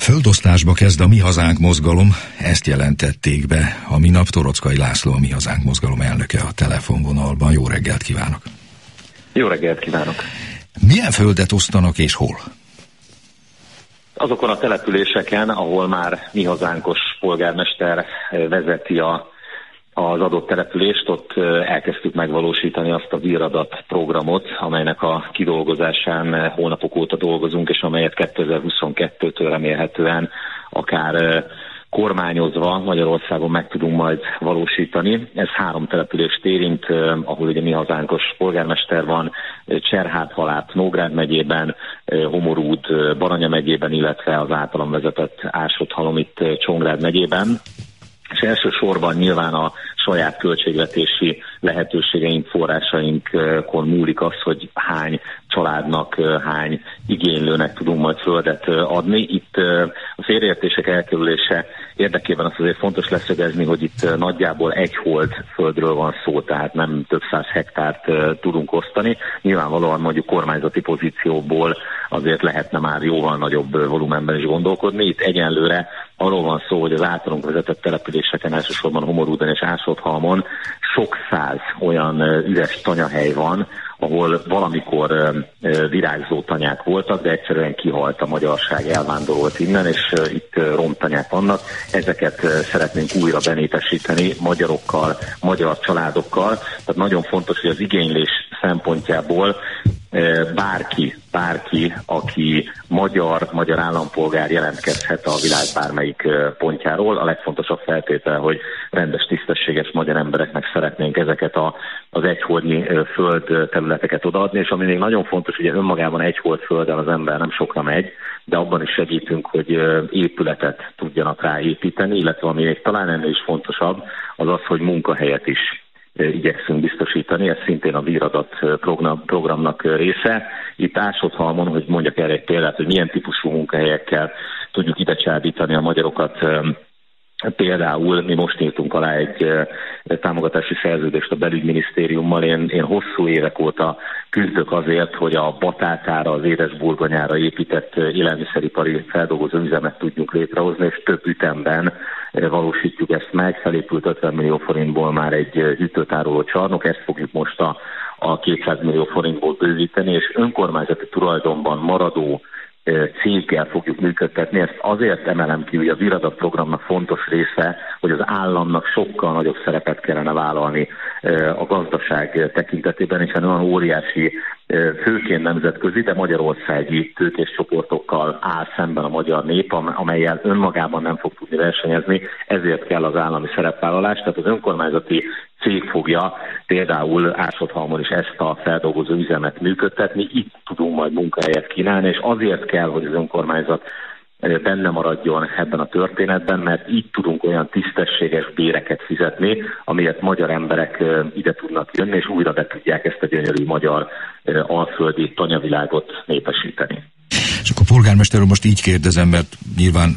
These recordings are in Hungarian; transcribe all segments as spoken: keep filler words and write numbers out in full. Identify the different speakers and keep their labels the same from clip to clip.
Speaker 1: Földosztásba kezd a Mi Hazánk mozgalom, ezt jelentették be a minap. Toroczkai László, a Mi Hazánk mozgalom elnöke a telefonvonalban. Jó reggelt kívánok!
Speaker 2: Jó reggelt kívánok!
Speaker 1: Milyen földet osztanak és hol?
Speaker 2: Azokon a településeken, ahol már Mi Hazánkos polgármester vezeti a, az adott települést, ott elkezdtük megvalósítani azt a víradat programot, amelynek a kidolgozásán hónapok óta dolgozunk, és amelyet kétezer-huszonkettőtől remélhetően akár kormányozva Magyarországon meg tudunk majd valósítani. Ez három települést érint, ahol ugye Mi Hazánkos polgármester van, Cserhát-Halát Nógrád megyében, Homorúd Baranya megyében, illetve az általam vezetett Ásotthalom itt Csongrád megyében. És elsősorban nyilván a saját költségvetési lehetőségeink, forrásainkon múlik az, hogy hány családnak, hány igénylőnek tudunk majd földet adni. Itt a félreértések elkerülése érdekében azt azért fontos leszögezni, hogy itt nagyjából egy hold földről van szó, tehát nem több száz hektárt tudunk osztani. Nyilvánvalóan mondjuk kormányzati pozícióból azért lehetne már jóval nagyobb volumenben is gondolkodni. Itt egyenlőre arról van szó, hogy az általunk vezetett településeken, elsősorban Homorúdon és Ásotthalmon sok száz olyan üres tanyahely van, ahol valamikor virágzó tanyák voltak, de egyszerűen kihalt a magyarság, elvándorolt innen, és itt romtanyák vannak. Ezeket szeretnénk újra benépesíteni magyarokkal, magyar családokkal. Tehát nagyon fontos, hogy az igénylés szempontjából bárki, bárki, aki magyar, magyar állampolgár jelentkezhet a világ bármelyik pontjáról. A legfontosabb feltétel, hogy rendes, tisztességes magyar embereknek szeretnénk ezeket a, az egyholdnyi föld területeket odaadni, és ami még nagyon fontos, ugye önmagában egy hold földdel az ember nem sokra megy, de abban is segítünk, hogy épületet tudjanak ráépíteni, illetve ami még talán ennél is fontosabb, az az, hogy munkahelyet is igyekszünk biztosítani, ez szintén a víradat programnak része. Itt Ásotthalmon, hogy mondjak erre egy példát, hogy milyen típusú munkahelyekkel tudjuk ide csábítani a magyarokat. Például mi most írtunk alá egy támogatási szerződést a belügyminisztériummal. Én, én hosszú évek óta küzdök azért, hogy a batátára, az édesburgonyára épített élelmiszeripari feldolgozó üzemet tudjuk létrehozni, és több ütemben valósítjuk ezt meg. Felépült ötven millió forintból már egy hűtőtároló csarnok, ezt fogjuk most a, a kétszáz millió forintból bővíteni, és önkormányzati tulajdonban maradó céggel fogjuk működtetni. Ezt azért emelem ki, hogy a víradat programnak fontos része, hogy az államnak sokkal nagyobb szerepet kellene vállalni a gazdaság tekintetében, és olyan óriási, főként nemzetközi, de magyarországi tőkés csoportokkal áll szemben a magyar nép, amellyel önmagában nem fog tudni versenyezni, ezért kell az állami szerepvállalás. Tehát az önkormányzati cég fogja például Ásotthalmon is ezt a feldolgozó üzemet működtetni, itt tudunk majd munkahelyet kínálni, és azért kell, hogy az önkormányzat benne maradjon ebben a történetben, mert így tudunk olyan tisztességes béreket fizetni, amiért magyar emberek ide tudnak jönni, és újra be tudják ezt a gyönyörű magyar alföldi tanyavilágot népesíteni.
Speaker 1: És akkor polgármesterről most így kérdezem, mert nyilván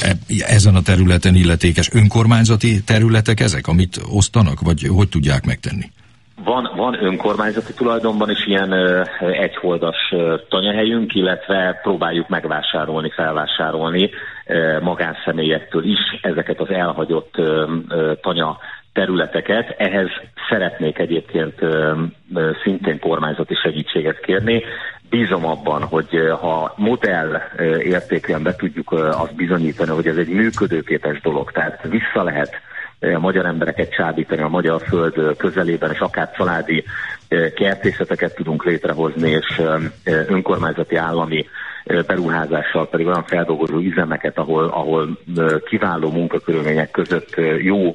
Speaker 1: ezen a területen illetékes önkormányzati területek ezek, amit osztanak, vagy hogy tudják megtenni?
Speaker 2: Van, van önkormányzati tulajdonban is ilyen ö, egyholdas ö, tanyahelyünk, illetve próbáljuk megvásárolni, felvásárolni ö, magánszemélyektől is ezeket az elhagyott ö, ö, tanya területeket. Ehhez szeretnék egyébként ö, ö, szintén kormányzati segítséget kérni. Bízom abban, hogy ha modell értékűen be tudjuk azt bizonyítani, hogy ez egy működőképes dolog, tehát vissza lehet a magyar embereket csábítani a magyar föld közelében, és akár családi kertészeteket tudunk létrehozni, és önkormányzati állami beruházással pedig olyan feldolgozó üzemeket, ahol, ahol kiváló munkakörülmények között jó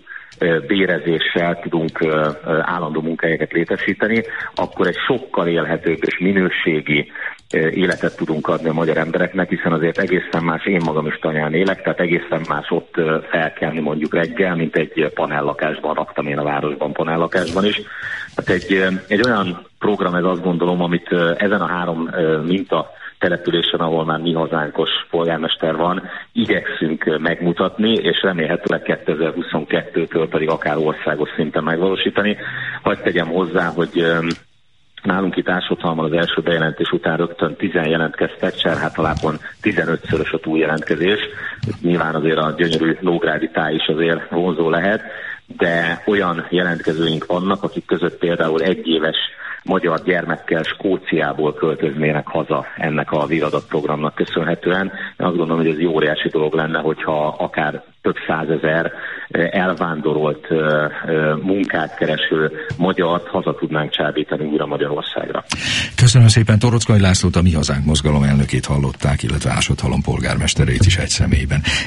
Speaker 2: bérezéssel tudunk állandó munkahelyeket létesíteni, akkor egy sokkal élhetőbb és minőségi életet tudunk adni a magyar embereknek, hiszen azért egészen más, én magam is tanyán élek, tehát egészen más ott felkelni mondjuk reggel, mint egy panellakásban, raktam én a városban panellakásban is. Tehát egy, egy olyan program ez, azt gondolom, amit ezen a három minta településen, ahol már Mi Hazánkos polgármester van, igyekszünk megmutatni, és remélhetőleg kétezer-huszonkettőtől pedig akár országos szinten megvalósítani. Hadd tegyem hozzá, hogy Nálunk itt Ásotthalmon az első bejelentés után rögtön tízen jelentkeztek, Cserhátalápon tizenötszörös a túljelentkezés. Nyilván azért a gyönyörű nógrádi táj is azért vonzó lehet, de olyan jelentkezőink vannak, akik között például egyéves magyar gyermekkel Skóciából költöznének haza ennek a víradatprogramnak köszönhetően. Én azt gondolom, hogy ez egy óriási dolog lenne, hogyha akár több százezer elvándorolt munkát kereső magyart haza tudnánk csábítani újra Magyarországra.
Speaker 1: Köszönöm szépen, Toroczkai Lászlót, a Mi Hazánk mozgalom elnökét hallották, illetve Ásotthalom polgármesterét is egy személyben.